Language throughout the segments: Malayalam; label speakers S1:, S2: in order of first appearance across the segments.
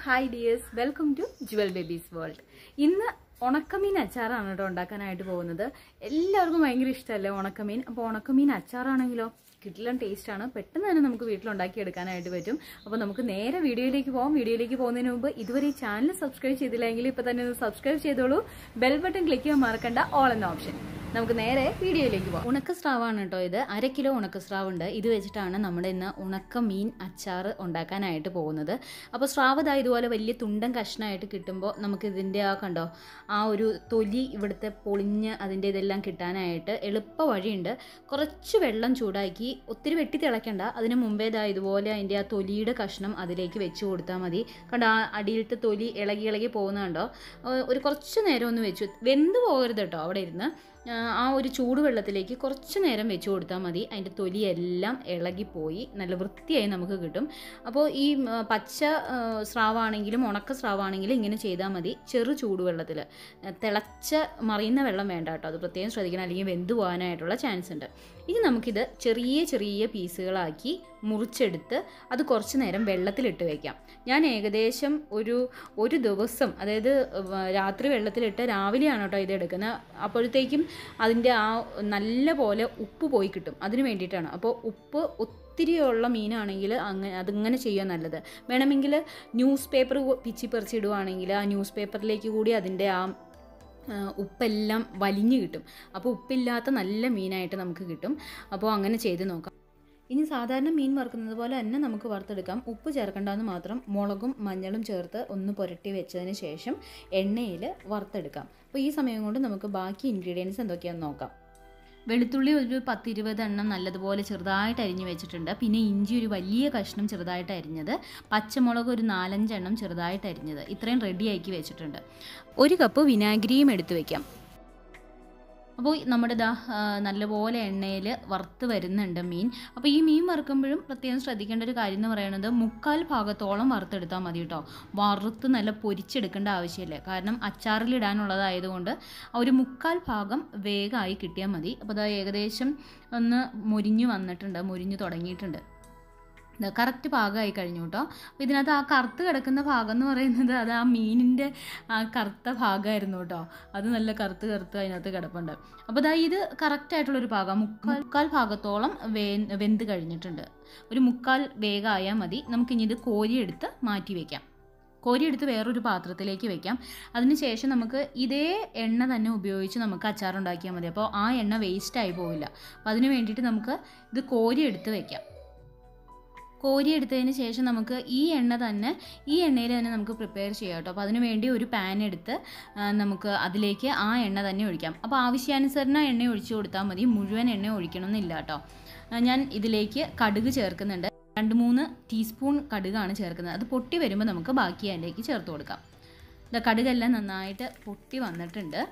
S1: Hi dears, welcome to jewel babies world. ഇന്ന് ഉണക്കമീൻ അച്ചാറാണ് കേട്ടോ ഉണ്ടാക്കാനായിട്ട് പോകുന്നത്. എല്ലാവർക്കും ഭയങ്കര ഇഷ്ടമല്ലേ ഉണക്കമീൻ. അപ്പോൾ ഉണക്കമീൻ അച്ചാറാണെങ്കിലോ കിട്ടില്ല ടേസ്റ്റാണ്. പെട്ടെന്ന് തന്നെ നമുക്ക് വീട്ടിലുണ്ടാക്കി എടുക്കാനായിട്ട് പറ്റും. അപ്പോൾ നമുക്ക് നേരെ വീഡിയോയിലേക്ക് പോകാം. വീഡിയോയിലേക്ക് പോകുന്നതിന് മുമ്പ് ഇതുവരെ ഈ ചാനൽ സബ്സ്ക്രൈബ് ചെയ്തില്ലെങ്കിൽ ഇപ്പോൾ തന്നെ ഒന്ന് സബ്സ്ക്രൈബ് ചെയ്തോളൂ. ബെൽ ബട്ടൺ ക്ലിക്ക് ചെയ്യാൻ മറക്കണ്ട, ഓൾ എന്ന ഓപ്ഷൻ. നമുക്ക് നേരെ വീഡിയോയിലേക്ക് പോകാം. ഉണക്കസ്രാവാണ് കേട്ടോ ഇത്. 1/2 കിലോ ഉണക്കസ്രാവ് ഉണ്ട്. ഇത് വെച്ചിട്ടാണ് നമ്മുടെ ഇന്ന് ഉണക്കമീൻ അച്ചാർ ഉണ്ടാക്കാനായിട്ട് പോകുന്നത്. അപ്പോൾ സ്രാവ് ഇതുപോലെ വലിയ തുണ്ടൻ കഷ്ണമായിട്ട് കിട്ടുമ്പോൾ നമുക്ക് ഇതിൻ്റെ കണ്ടോ ആ ഒരു തൊലി ഇവിടുത്തെ പൊളിഞ്ഞ് അതിൻ്റെ ഇതെല്ലാം കിട്ടാനായിട്ട് എളുപ്പ വഴിയുണ്ട്. കുറച്ച് വെള്ളം ചൂടാക്കി, ഒത്തിരി വെട്ടി തിളയ്ക്കണ്ട, അതിന് മുമ്പേ ഇതുപോലെ അതിൻ്റെ ആ തൊലിയുടെ കഷ്ണം അതിലേക്ക് വെച്ച് കൊടുത്താൽ മതി. കണ്ടോ ആ അടിയിലത്തെ തൊലി ഇളകി പോകുന്നുണ്ടോ. ഒരു കുറച്ച് നേരം ഒന്ന് വെച്ചു, വെന്ത് പോകരുത് കേട്ടോ. അവിടെ ഇരുന്ന് ആ ഒരു ചൂടുവെള്ളത്തിലേക്ക് കുറച്ച് നേരം വെച്ച് കൊടുത്താൽ മതി. അതിൻ്റെ തൊലിയെല്ലാം ഇളകിപ്പോയി നല്ല വൃത്തിയായി നമുക്ക് കിട്ടും. അപ്പോൾ ഈ പച്ച സ്രാവാണെങ്കിലും ഉണക്ക സ്രാവാണെങ്കിലും ഇങ്ങനെ ചെയ്താൽ മതി. ചെറു ചൂടുവെള്ളത്തിൽ, തിളച്ച മറിയുന്ന വെള്ളം വേണ്ട കേട്ടോ, അത് പ്രത്യേകം ശ്രദ്ധിക്കണം, അല്ലെങ്കിൽ വെന്ത് പോകാനായിട്ടുള്ള ചാൻസ് ഉണ്ട്. ഇനി നമുക്കിത് ചെറിയ ചെറിയ പീസുകളാക്കി മുറിച്ചെടുത്ത് അത് കുറച്ച് നേരം വെള്ളത്തിലിട്ട് വയ്ക്കാം. ഞാൻ ഏകദേശം ഒരു ദിവസം, അതായത് രാത്രി വെള്ളത്തിലിട്ട് രാവിലെയാണ് കേട്ടോ ഇത് എടുക്കുന്നത്. അപ്പോഴത്തേക്കും അതിൻ്റെ ആ നല്ല പോലെ ഉപ്പ് പോയി കിട്ടും. അതിന് വേണ്ടിയിട്ടാണ്. അപ്പോൾ ഉപ്പ് ഒത്തിരിയുള്ള മീനാണെങ്കിൽ അതിങ്ങനെ ചെയ്യുക നല്ലത്. വേണമെങ്കിൽ ന്യൂസ് പേപ്പർ പിച്ചിപ്പറിച്ചിടുവാണെങ്കിൽ ആ ന്യൂസ് പേപ്പറിലേക്ക് കൂടി അതിൻ്റെ ആ ഉപ്പെല്ലാം വലിഞ്ഞു കിട്ടും. അപ്പോൾ ഉപ്പില്ലാത്ത നല്ല മീനായിട്ട് നമുക്ക് കിട്ടും. അപ്പോൾ അങ്ങനെ ചെയ്ത് നോക്കാം. ഇനി സാധാരണ മീൻ വറുക്കുന്നത് പോലെ തന്നെ നമുക്ക് വറുത്തെടുക്കാം. ഉപ്പ് ചേർക്കേണ്ടെന്ന് മാത്രം. മുളകും മഞ്ഞളും ചേർത്ത് ഒന്ന് പുരട്ടി വെച്ചതിന് ശേഷം എണ്ണയിൽ വറുത്തെടുക്കാം. അപ്പോൾ ഈ സമയം കൊണ്ട് നമുക്ക് ബാക്കി ഇൻഗ്രീഡിയൻസ് എന്തൊക്കെയാണെന്ന് നോക്കാം. വെളുത്തുള്ളി ഒരു 10-20 എണ്ണം നല്ലതുപോലെ ചെറുതായിട്ട് അരിഞ്ഞ് വെച്ചിട്ടുണ്ട്. പിന്നെ ഇഞ്ചി ഒരു വലിയ കഷ്ണം ചെറുതായിട്ട് അരിഞ്ഞത്, പച്ചമുളക് ഒരു 4-5 എണ്ണം ചെറുതായിട്ട് അരിഞ്ഞത്, ഇത്രയും റെഡിയാക്കി വെച്ചിട്ടുണ്ട്. 1 കപ്പ് വിനാഗിരിയും എടുത്ത് വയ്ക്കാം. അപ്പോൾ നമ്മുടെ നല്ലപോലെ എണ്ണയിൽ വറുത്ത് വരുന്നുണ്ട് മീൻ. അപ്പോൾ ഈ മീൻ വറുക്കുമ്പോഴും പ്രത്യേകം ശ്രദ്ധിക്കേണ്ട ഒരു കാര്യം എന്ന് പറയുന്നത് 1/4 ഭാഗത്തോളം വറുത്തെടുത്താൽ മതി കേട്ടോ. വറുത്ത് നല്ല പൊരിച്ചെടുക്കേണ്ട ആവശ്യമില്ല. കാരണം അച്ചാറിലിടാനുള്ളതായതുകൊണ്ട് ഒരു 1/4 ഭാഗം വേഗമായി കിട്ടിയാൽ മതി. അപ്പോൾ ഏകദേശം ഒന്ന് മുരിഞ്ഞു തുടങ്ങിയിട്ടുണ്ട്. കറക്റ്റ് പാകമായി കഴിഞ്ഞു കേട്ടോ. അപ്പോൾ ഇതിനകത്ത് ആ കറുത്ത് കിടക്കുന്ന ഭാഗം എന്ന് പറയുന്നത് അത് ആ മീനിൻ്റെ ആ കറുത്ത ഭാഗമായിരുന്നു കേട്ടോ. അത് നല്ല കറുത്ത് അതിനകത്ത് കിടപ്പുണ്ട്. അപ്പോൾ ഇത് കറക്റ്റായിട്ടുള്ളൊരു ഭാഗം. 1/4 ഭാഗത്തോളം വെന്ത് കഴിഞ്ഞിട്ടുണ്ട്. ഒരു 1/4 വേഗമായാൽ മതി. നമുക്കിനി ഇത് കോരിയെടുത്ത് മാറ്റി വയ്ക്കാം. കോരിയെടുത്ത് വേറൊരു പാത്രത്തിലേക്ക് വെക്കാം. അതിനുശേഷം നമുക്ക് ഇതേ എണ്ണ തന്നെ ഉപയോഗിച്ച് നമുക്ക് അച്ചാറുണ്ടാക്കിയാൽ മതി. അപ്പോൾ ആ എണ്ണ വേസ്റ്റായി പോവില്ല. അപ്പോൾ അതിന് വേണ്ടിയിട്ട് നമുക്ക് ഇത് കോരിയെടുത്ത് വയ്ക്കാം. കോരിയെടുത്തതിന് ശേഷം നമുക്ക് ഈ എണ്ണയിൽ തന്നെ നമുക്ക് പ്രിപ്പയർ ചെയ്യാം കേട്ടോ. അപ്പോൾ അതിന് വേണ്ടി ഒരു പാൻ എടുത്ത് നമുക്ക് അതിലേക്ക് ആ എണ്ണ തന്നെ ഒഴിക്കാം. അപ്പോൾ ആവശ്യാനുസരണം എണ്ണ ഒഴിച്ചു കൊടുത്താൽ മതി, മുഴുവൻ എണ്ണ ഒഴിക്കണമെന്നില്ല കേട്ടോ. ഞാൻ ഇതിലേക്ക് കടുക് ചേർക്കുന്നുണ്ട്. 2-3 ടീസ്പൂൺ കടുകാണ് ചേർക്കുന്നത്. അത് പൊട്ടി വരുമ്പോൾ നമുക്ക് ബാക്കി അതിലേക്ക് ചേർത്ത് കൊടുക്കാം. കടുകെല്ലാം നന്നായിട്ട് പൊട്ടി വന്നിട്ടുണ്ട്.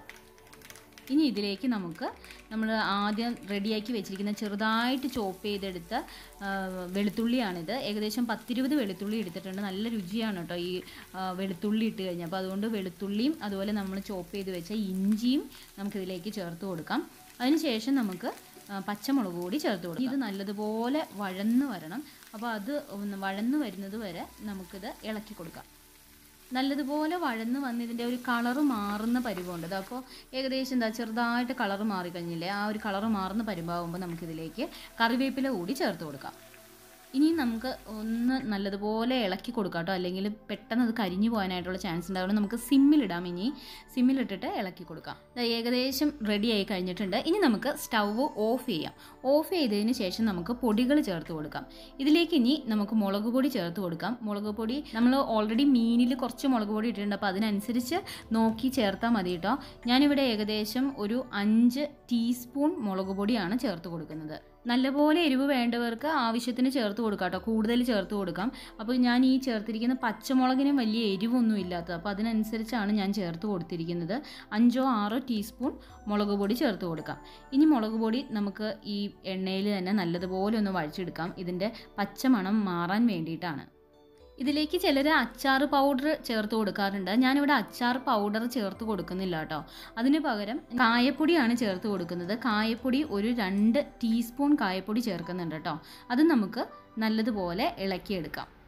S1: ഇനി ഇതിലേക്ക് നമ്മൾ ആദ്യം റെഡിയാക്കി വെച്ചിരിക്കുന്ന ചെറുതായിട്ട് ചോപ്പ് ചെയ്തെടുത്ത വെളുത്തുള്ളിയാണിത്. ഏകദേശം 10-20 വെളുത്തുള്ളി എടുത്തിട്ടുണ്ട്. നല്ല രുചിയാണ് കേട്ടോ ഈ വെളുത്തുള്ളി ഇട്ട് കഴിഞ്ഞാൽ. അപ്പോൾ അതുകൊണ്ട് വെളുത്തുള്ളിയും അതുപോലെ നമ്മൾ ചോപ്പ് ചെയ്ത് വെച്ച ഇഞ്ചിയും നമുക്കിതിലേക്ക് ചേർത്ത് കൊടുക്കാം. അതിനുശേഷം നമുക്ക് പച്ചമുളക് കൂടി ചേർത്ത് കൊടുക്കാം. ഇത് നല്ലതുപോലെ വഴന്ന് വരണം. അപ്പോൾ അത് വഴന്ന് വരുന്നത് വരെ നമുക്കിത് ഇളക്കി കൊടുക്കാം. നല്ലതുപോലെ വഴന്ന് വന്ന് ഇതിൻ്റെ ഒരു കളറ് മാറുന്ന പരിവമുണ്ട്. അപ്പോൾ ഏകദേശം ചെറുതായിട്ട് കളറ് മാറിക്കഴിഞ്ഞില്ലേ, ആ ഒരു കളറ് മാറുന്ന പരിവാകുമ്പോൾ നമുക്കിതിലേക്ക് കറിവേപ്പില കൂടി ചേർത്ത് കൊടുക്കാം. ഇനി നമുക്ക് ഒന്ന് നല്ലതുപോലെ ഇളക്കി കൊടുക്കാം കേട്ടോ, അല്ലെങ്കിൽ പെട്ടെന്ന് അത് കരിഞ്ഞു പോകാനായിട്ടുള്ള ചാൻസ് ഉണ്ടാവുന്നത്. നമുക്ക് സിമ്മിലിടാം. ഇനി സിമ്മിലിട്ടിട്ട് ഇളക്കി കൊടുക്കാം. ഏകദേശം റെഡി ആയി കഴിഞ്ഞിട്ടുണ്ട്. ഇനി നമുക്ക് സ്റ്റൗവ് ഓഫ് ചെയ്യാം. ഓഫ് ചെയ്തതിന് ശേഷം നമുക്ക് പൊടികൾ ചേർത്ത് കൊടുക്കാം. ഇതിലേക്ക് ഇനി നമുക്ക് മുളക് പൊടി ചേർത്ത് കൊടുക്കാം. മുളക് പൊടി നമ്മൾ ഓൾറെഡി മീനിൽ കുറച്ച് മുളക് പൊടി ഇട്ടിട്ടുണ്ട്. അപ്പോൾ അതിനനുസരിച്ച് നോക്കി ചേർത്താൽ മതി കേട്ടോ. ഞാനിവിടെ ഏകദേശം ഒരു 5 ടീസ്പൂൺ മുളക് പൊടിയാണ് ചേർത്ത് കൊടുക്കുന്നത്. നല്ലപോലെ എരിവ് വേണ്ടവർക്ക് ആവശ്യത്തിന് ചേർത്ത് കൊടുക്കാം കേട്ടോ, കൂടുതൽ ചേർത്ത് കൊടുക്കാം. അപ്പോൾ ഞാൻ ഈ ചേർത്തിരിക്കുന്ന പച്ചമുളകിനും വലിയ എരിവൊന്നും ഇല്ലാത്തത്, അപ്പോൾ അതിനനുസരിച്ചാണ് ഞാൻ ചേർത്ത് കൊടുത്തിരിക്കുന്നത്. 5-6 ടീസ്പൂൺ മുളക് പൊടി ചേർത്ത് കൊടുക്കാം. ഇനി മുളക് പൊടി നമുക്ക് ഈ എണ്ണയിൽ തന്നെ നല്ലതുപോലെ ഒന്ന് വഴിച്ചെടുക്കാം. ഇതിൻ്റെ പച്ചമണം മാറാൻ വേണ്ടിയിട്ടാണ്. ഇതിലേക്ക് ചിലർ അച്ചാർ പൗഡർ ചേർത്ത് കൊടുക്കാറുണ്ട്. ഞാനിവിടെ അച്ചാർ പൗഡർ ചേർത്ത് കൊടുക്കുന്നില്ല കേട്ടോ. അതിന് പകരം കായപ്പൊടിയാണ് ചേർത്ത് കൊടുക്കുന്നത്. കായപ്പൊടി ഒരു 2 ടീസ്പൂൺ കായപ്പൊടി ചേർക്കുന്നുണ്ട് കേട്ടോ. അത് നമുക്ക് നല്ലതുപോലെ ഇളക്കിയെടുക്കാം.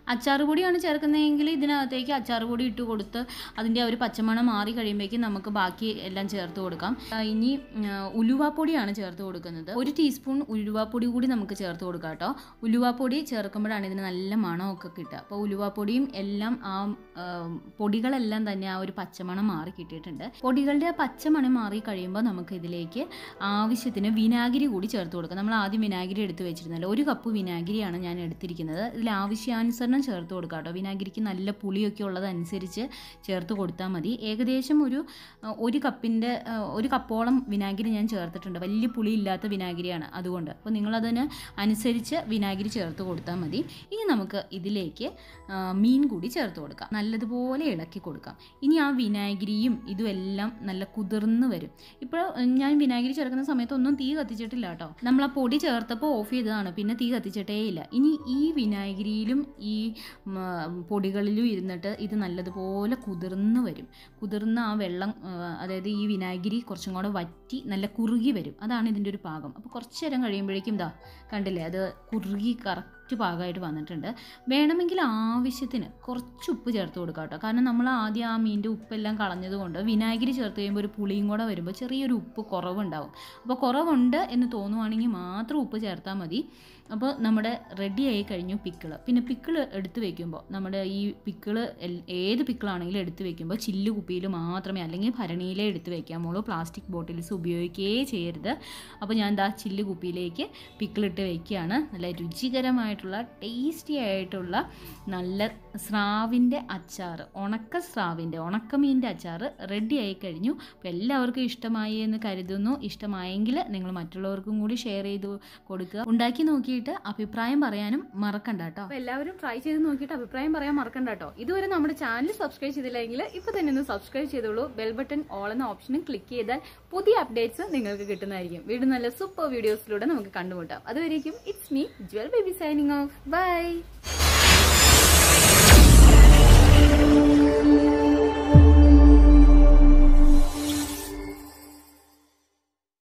S1: അച്ചാർ പൊടിയാണ് ചേർക്കുന്നതെങ്കിൽ ഇതിനകത്തേക്ക് അച്ചാർ പൊടി ഇട്ട് കൊടുത്ത് അതിൻ്റെ ഒരു പച്ചമണം മാറി കഴിയുമ്പോഴേക്കും നമുക്ക് ബാക്കി എല്ലാം ചേർത്ത് കൊടുക്കാം. ഇനി ഉലുവാപ്പൊടിയാണ് ചേർത്ത് കൊടുക്കുന്നത്. 1 ടീസ്പൂൺ ഉലുവാപ്പൊടി കൂടി നമുക്ക് ചേർത്ത് കൊടുക്കാം കേട്ടോ. ഉലുവാപ്പൊടി ചേർക്കുമ്പോഴാണ് ഇതിന് നല്ല മണമൊക്കെ കിട്ടുക. അപ്പോൾ ഉലുവാപ്പൊടിയും എല്ലാം ആ പൊടികളെല്ലാം തന്നെ ആ ഒരു പച്ചമണം മാറി കിട്ടിയിട്ടുണ്ട്. പൊടികളുടെ ആ പച്ചമണം മാറി കഴിയുമ്പോൾ നമുക്ക് ഇതിലേക്ക് ആവശ്യത്തിന് വിനാഗിരി കൂടി ചേർത്ത് കൊടുക്കാം. നമ്മൾ ആദ്യം വിനാഗിരി എടുത്ത് വെച്ചിരുന്നല്ലോ, 1 കപ്പ് വിനാഗിരിയാണ് ഞാൻ എടുത്തിരിക്കുന്നത്. ഇതിൽ ആവശ്യാനുസരണം ചേർത്ത് കൊടുക്കാം കേട്ടോ. വിനാഗിരിക്ക് നല്ല പുളിയൊക്കെ ഉള്ളതനുസരിച്ച് ചേർത്ത് കൊടുത്താൽ മതി. ഏകദേശം ഒരു കപ്പിൻ്റെ 1 കപ്പോളം വിനാഗിരി ഞാൻ ചേർത്തിട്ടുണ്ട്. വലിയ പുളി ഇല്ലാത്ത വിനാഗിരിയാണ് അതുകൊണ്ട്. അപ്പോൾ നിങ്ങളതിന് അനുസരിച്ച് വിനാഗിരി ചേർത്ത് കൊടുത്താൽ മതി. ഇനി നമുക്ക് ഇതിലേക്ക് മീൻ കൂടി ചേർത്ത് കൊടുക്കാം. നല്ലതുപോലെ ഇളക്കി കൊടുക്കാം. ഇനി ആ വിനാഗിരിയും ഇതും എല്ലാം നല്ല കുതിർന്ന് വരും. ഇപ്പോൾ ഞാൻ വിനാഗിരി ചേർക്കുന്ന സമയത്തൊന്നും തീ കത്തിച്ചിട്ടില്ല കേട്ടോ. നമ്മൾ ആ പൊടി ചേർത്തപ്പോൾ ഓഫ് ചെയ്തതാണ്, പിന്നെ തീ കത്തിച്ചിട്ടേ ഇല്ല. ഇനി ഈ വിനാഗിരിയിലും ഈ പൊടികളിലും ഇരുന്നിട്ട് ഇത് നല്ലതുപോലെ കുതിർന്ന് വരും. കുതിർന്ന ആ വെള്ളം, അതായത് ഈ വിനാഗിരി കുറച്ചും കൂടെ വറ്റി നല്ല കുറുകി വരും. അതാണ് ഇതിൻ്റെ ഒരു പാകം. അപ്പോൾ കുറച്ച് നേരം കഴിയുമ്പോഴേക്കും കണ്ടില്ലേ, അത് കുറുകി കറക്റ്റ് പാകമായിട്ട് വന്നിട്ടുണ്ട്. വേണമെങ്കിൽ ആവശ്യത്തിന് കുറച്ച് ഉപ്പ് ചേർത്ത് കൊടുക്കാം കേട്ടോ. കാരണം നമ്മൾ ആദ്യം ആ മീനിൻ്റെ ഉപ്പെല്ലാം കളഞ്ഞതുകൊണ്ട് വിനാഗിരി ചേർത്ത് കഴിയുമ്പോൾ ഒരു പുളിയും കൂടെ വരുമ്പോൾ ചെറിയൊരു ഉപ്പ് കുറവുണ്ടാവും. അപ്പോൾ കുറവുണ്ട് എന്ന് തോന്നുവാണെങ്കിൽ മാത്രം ഉപ്പ് ചേർത്താൽ മതി. അപ്പോൾ നമ്മുടെ റെഡി ആയി കഴിഞ്ഞു പിക്കിള്. പിന്നെ പിക്കിള് എടുത്ത് വെക്കുമ്പോൾ നമ്മുടെ ഈ പിക്കിള് ഏത് പിക്കിളാണെങ്കിലും എടുത്ത് വെക്കുമ്പോൾ ചില്ല് കുപ്പിയിൽ മാത്രമേ, അല്ലെങ്കിൽ ഭരണിയിലേ എടുത്ത് വെക്കാമുള്ളൂ. പ്ലാസ്റ്റിക് ബോട്ടിൽസ് ഉപയോഗിക്കുകയേ ചെയ്യരുത്. അപ്പോൾ ഞാൻ ചില്ല് കുപ്പിയിലേക്ക് പിക്കിളിട്ട് വയ്ക്കുകയാണ്. നല്ല രുചികരമായിട്ടുള്ള ടേസ്റ്റി ആയിട്ടുള്ള നല്ല സ്രാവിൻ്റെ അച്ചാർ, ഉണക്കമീൻ്റെ അച്ചാർ റെഡി ആയി കഴിഞ്ഞു. അപ്പോൾ എല്ലാവർക്കും ഇഷ്ടമായി എന്ന് കരുതുന്നു. ഇഷ്ടമായെങ്കിൽ നിങ്ങൾ മറ്റുള്ളവർക്കും കൂടി ഷെയർ ചെയ്ത് കൊടുക്കുക. ഉണ്ടാക്കി നോക്കിയിട്ട് അഭിപ്രായം പറയാനും മറക്കണ്ട കേട്ടോ. അപ്പോൾ എല്ലാവരും ട്രൈ ചെയ്ത് നോക്കിയിട്ട് അഭിപ്രായം പറയാൻ മറക്കണ്ട കേട്ടോ. ഇതുവരെ നമ്മുടെ ചാനൽ സബ്സ്ക്രൈബ് ചെയ്തില്ലെങ്കിൽ ഇപ്പോൾ തന്നെ ഒന്ന് സബ്സ്ക്രൈബ് ചെയ്തോളൂ. ബെൽ ബട്ടൺ ഓൾ എന്ന ഓപ്ഷനും ക്ലിക്ക് ചെയ്താൽ പുതിയ അപ്ഡേറ്റ്സ് നിങ്ങൾക്ക് കിട്ടുന്നതായിരിക്കും. വീണ്ടും നല്ല സൂപ്പർ വീഡിയോസിലൂടെ നമുക്ക് കണ്ടുമുട്ടാം. അതുവരേക്കും it's me jewel baby signing off. By.